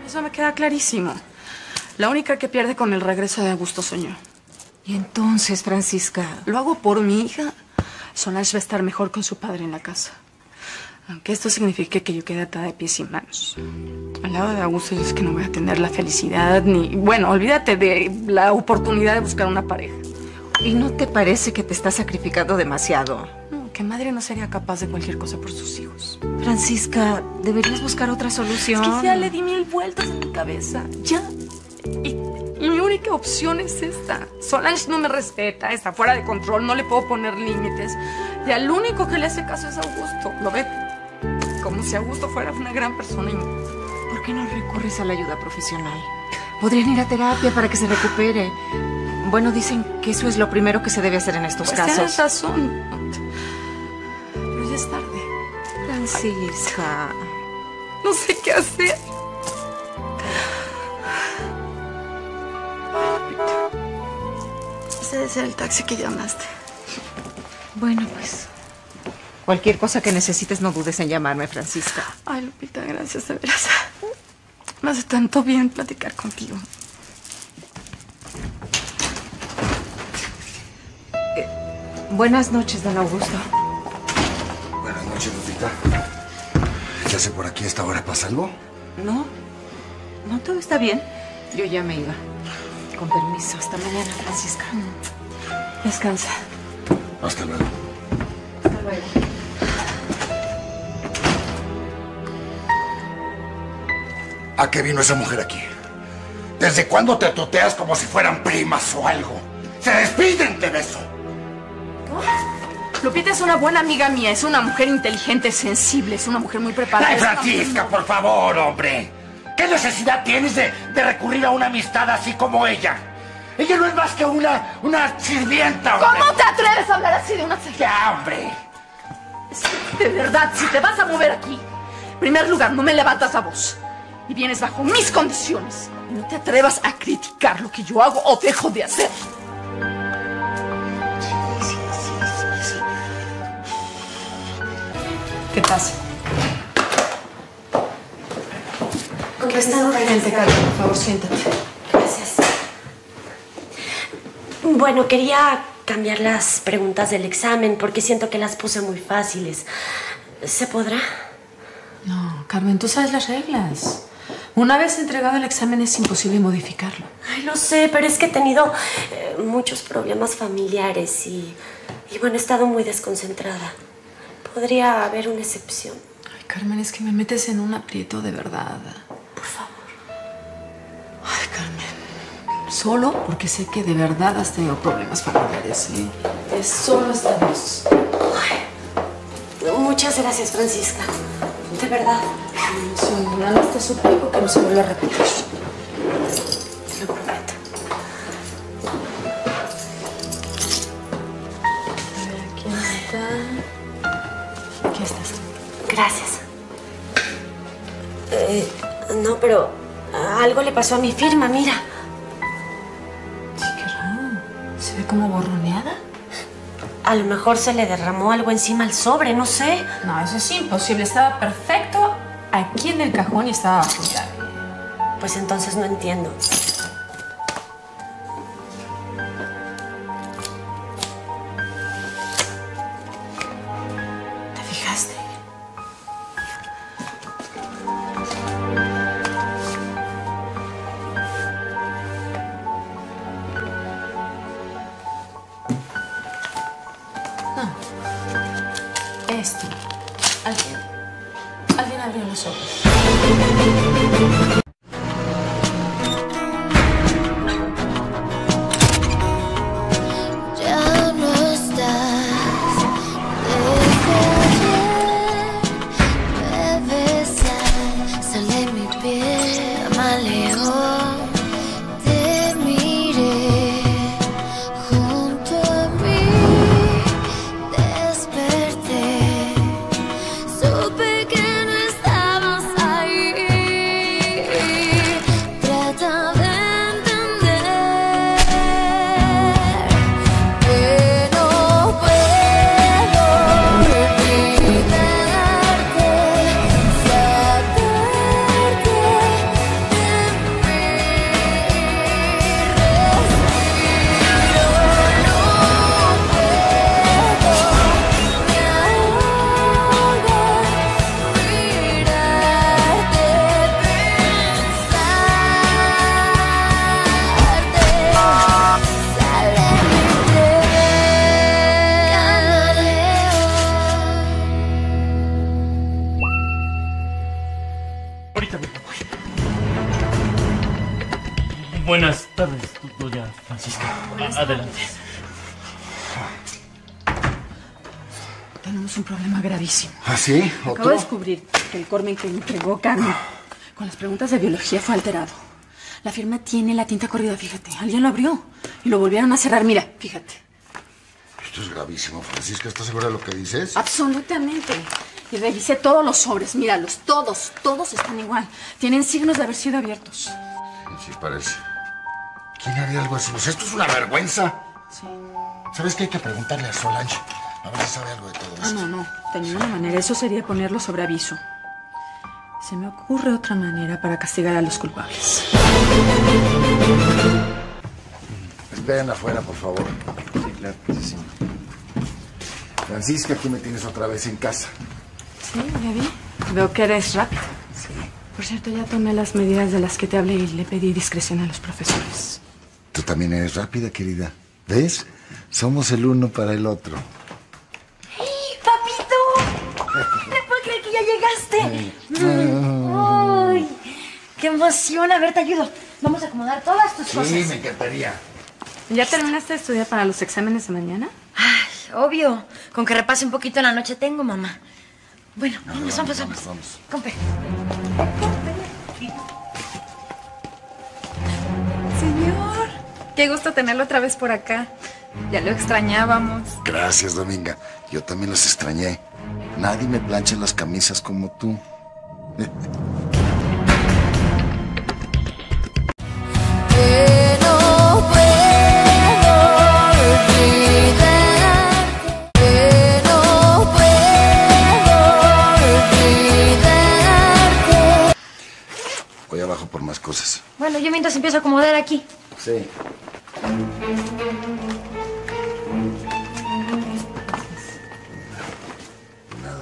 Eso me queda clarísimo. La única que pierde con el regreso de Augusto soy yo. Y entonces, Francisca... Lo hago por mi hija. Solange va a estar mejor con su padre en la casa. Aunque esto signifique que yo quede atada de pies y manos. Al lado de Augusto yo es que no voy a tener la felicidad ni... Bueno, olvídate de la oportunidad de buscar una pareja. ¿Y no te parece que te estás sacrificando demasiado? No, que madre no sería capaz de cualquier cosa por sus hijos. Francisca, deberías buscar otra solución. Es que ya le di 1000 vueltas en mi cabeza. Ya. Y mi única opción es esta. Solange no me respeta, está fuera de control, no le puedo poner límites. Y al único que le hace caso es Augusto. ¿Lo ve? Como si Augusto fuera una gran persona. ¿Por qué no recurres a la ayuda profesional? Podrían ir a terapia para que se recupere. Bueno, dicen que eso es lo primero que se debe hacer en estos casos. Tienes razón. Pero ya es tarde. Francisca. No sé qué hacer. Ese debe ser el taxi que llamaste. Bueno, pues... cualquier cosa que necesites, no dudes en llamarme, Francisca. Ay, Lupita, gracias, de veras. Me hace tanto bien platicar contigo. Buenas noches, don Augusto. Buenas noches, Lupita. ¿Qué hace por aquí a esta hora? ¿Pasa algo? No, todo está bien. Yo ya me iba. Con permiso, hasta mañana, Francisca. Descansa. Hasta luego. Hasta luego. ¿A qué vino esa mujer aquí? ¿Desde cuándo te toteas como si fueran primas o algo? ¡Se despiden de beso! Lupita es una buena amiga mía, es una mujer inteligente, sensible, es una mujer muy preparada. ¡Ay, Francisca, por favor, hombre! ¿Qué necesidad tienes de recurrir a una amistad así como ella? Ella no es más que una sirvienta, hombre. ¿Cómo te atreves a hablar así de una sirvienta? ¡Ya, hombre! De verdad, si te vas a mover aquí, en primer lugar, no me levantas la voz. Y vienes bajo mis condiciones. Y no te atrevas a criticar lo que yo hago o dejo de hacer. ¿Qué pasa? ¿Cómo están? Vente, Carla, por favor, siéntate. Gracias. Bueno, quería cambiar las preguntas del examen porque siento que las puse muy fáciles. ¿Se podrá? No, Carmen, tú sabes las reglas. Una vez entregado el examen es imposible modificarlo. Ay, lo sé, pero es que he tenido muchos problemas familiares y bueno, he estado muy desconcentrada. Podría haber una excepción. Ay, Carmen, es que me metes en un aprieto de verdad. Por favor. Ay, Carmen. Solo porque sé que de verdad has tenido problemas familiares, ¿eh? Es solo esta vez. Ay, muchas gracias, Francisca. De verdad. Nada más te suplico que no se vuelva a repetir. Te lo prometo. A ver, aquí está. Aquí estás tú. Gracias. No, pero algo le pasó a mi firma, mira. Sí, qué raro. Se ve como borroneada. A lo mejor se le derramó algo encima al sobre, no sé. No, eso es imposible. Estaba perfecto aquí en el cajón y estaba bajo llave. Pues entonces no entiendo. ¿Te fijaste? No. Esto. Alguien abrió los ojos. Ya no estás. Desde ayer me besas, sale mi piel, camaleón. Te miré junto a mí, desperté. Supe que no estabas ahí. Buenas tardes, doña Francisca. Adelante. Tenemos un problema gravísimo. ¿Ah, sí? Acabo de descubrir que el Cormen que entregó Carmen con las preguntas de biología fue alterado. La firma tiene la tinta corrida, fíjate. Alguien lo abrió y lo volvieron a cerrar. Mira, fíjate. Esto es gravísimo, Francisca. ¿Estás segura de lo que dices? Absolutamente. Y revisé todos los sobres. Míralos, todos están igual. Tienen signos de haber sido abiertos. Sí, parece. ¿Quién haría algo así? Pues esto es una vergüenza. Sí. ¿Sabes qué? Hay que preguntarle a Solange. A ver si sabe algo de todo esto. No. De ninguna manera. Eso sería ponerlo sobre aviso. Se me ocurre otra manera para castigar a los culpables. Esperen afuera, por favor. Sí, claro. Sí. Francisca, aquí me tienes otra vez en casa. Sí, ya vi. Veo que eres rápida. Sí. Por cierto, ya tomé las medidas de las que te hablé y le pedí discreción a los profesores. Tú también eres rápida, querida. ¿Ves? Somos el uno para el otro. ¡Papito! No puedo creer que ya llegaste. ¡Ay! ¡Qué emoción! A ver, te ayudo. Vamos a acomodar todas tus cosas. Sí, me encantaría. ¿Ya terminaste de estudiar para los exámenes de mañana? Ay, obvio. Con que repase un poquito en la noche tengo, mamá. Bueno, vamos. Compre. Señor, qué gusto tenerlo otra vez por acá. Ya lo extrañábamos. Gracias, Dominga. Yo también los extrañé. Nadie me plancha las camisas como tú. Que no puedo olvidarte, que no puedo olvidarte. Voy abajo por más cosas. Bueno, yo mientras empiezo a acomodar aquí. Sí. Nada.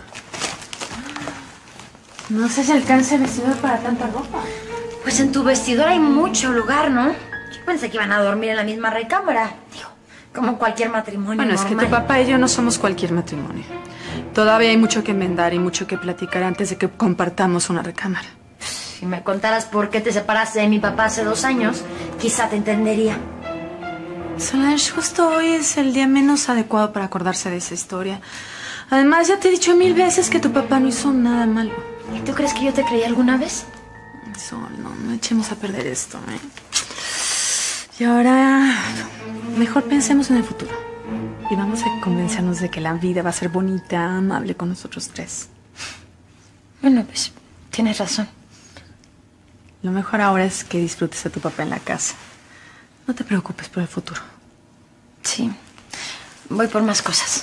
No sé si alcance el vestidor para tanta ropa. Pues en tu vestidor hay mucho lugar, ¿no? Yo pensé que iban a dormir en la misma recámara. Digo, como cualquier matrimonio Bueno, es que normal. tu papá y yo no somos cualquier matrimonio. Todavía hay mucho que enmendar y mucho que platicar antes de que compartamos una recámara. Si me contaras por qué te separaste de mi papá hace 2 años, quizá te entendería. Solange, justo hoy es el día menos adecuado para acordarse de esa historia. Además, ya te he dicho 1000 veces que tu papá no hizo nada malo. ¿Y tú crees que yo te creí alguna vez? Sol, no echemos a perder esto, ¿eh? Y ahora, mejor pensemos en el futuro. Y vamos a convencernos de que la vida va a ser bonita, amable con nosotros 3. Bueno, pues tienes razón. Lo mejor ahora es que disfrutes a tu papá en la casa. No te preocupes por el futuro. Sí. Voy por más cosas.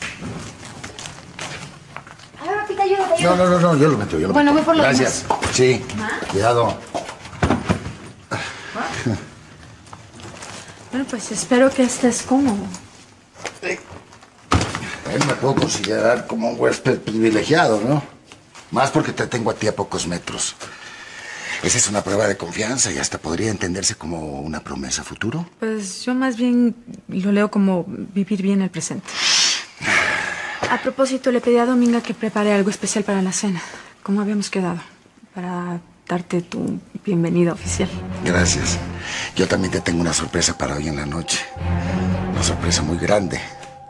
A ver, papita, ayúdate. No, yo lo meto, Bueno, voy por lo Gracias. Sí, cuidado. Bueno, pues espero que estés cómodo. Me puedo considerar como un huésped privilegiado, ¿no? Más porque te tengo a ti a pocos metros. Esa es una prueba de confianza y hasta podría entenderse como una promesa a futuro. Pues yo más bien lo leo como vivir bien el presente. A propósito, le pedí a Dominga que prepare algo especial para la cena, como habíamos quedado, para darte tu bienvenida oficial. Gracias. Yo también te tengo una sorpresa para hoy en la noche. Una sorpresa muy grande.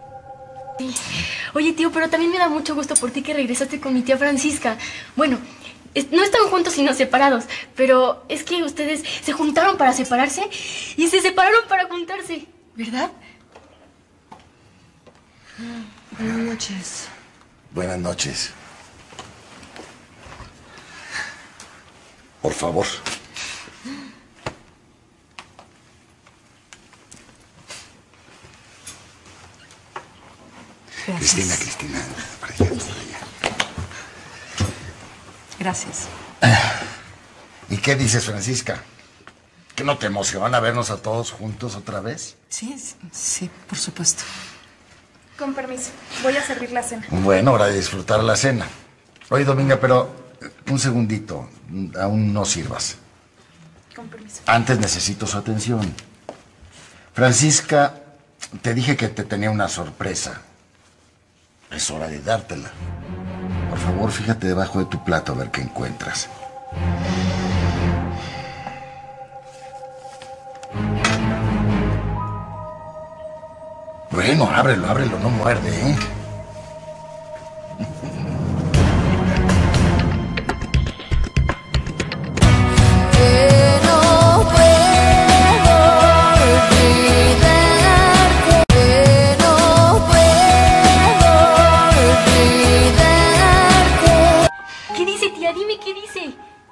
Oye, tío, pero también me da mucho gusto por ti que regresaste con mi tía Francisca. Bueno, no están juntos sino separados, pero es que ustedes se juntaron para separarse y se separaron para juntarse, ¿verdad? Buenas noches. Buenas noches. Por favor. Gracias. Cristina, para allá, para allá. Gracias. ¿Y qué dices, Francisca? ¿Que no te emociona vernos a todos juntos otra vez? Sí, por supuesto. Con permiso, voy a servir la cena. Bueno, hora de disfrutar la cena. Oye, Dominga, pero un segundito. Aún no sirvas. Con permiso. Antes necesito su atención. Francisca, te dije que te tenía una sorpresa. Es hora de dártela. Por favor, fíjate debajo de tu plato a ver qué encuentras. Bueno, ábrelo, no muerde, ¿eh? Que no puedo olvidarte, que no puedo olvidarte. ¿Qué dice, tía? Dime qué dice.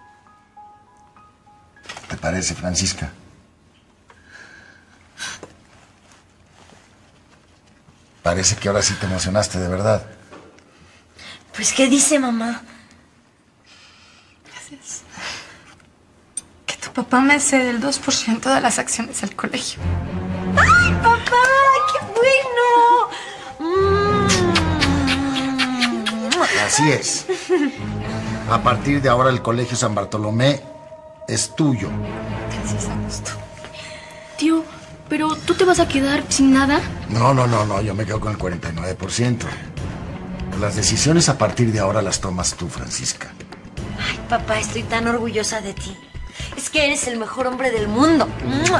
¿Te parece, Francisca? Parece que ahora sí te emocionaste de verdad. Pues, ¿qué dice, mamá? Gracias. Que tu papá me cede el 2% de las acciones del colegio. ¡Ay, papá! ¡Qué bueno! Así es. A partir de ahora el Colegio San Bartolomé es tuyo. Gracias, Augusto. Tío, ¿pero tú te vas a quedar sin nada? No, yo me quedo con el 49%. Las decisiones a partir de ahora las tomas tú, Francisca. Ay, papá, estoy tan orgullosa de ti. Es que eres el mejor hombre del mundo. ¡Mua!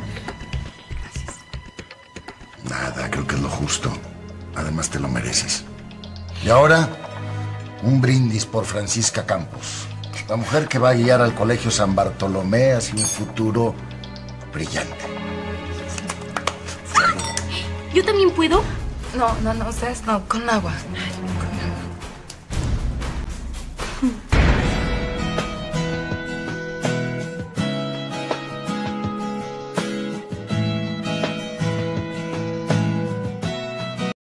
Nada, creo que es lo justo. Además te lo mereces. Y ahora, un brindis por Francisca Campos. La mujer que va a guiar al Colegio San Bartolomé hacia un futuro brillante. ¿Yo también puedo? No, ustedes no, con agua. Con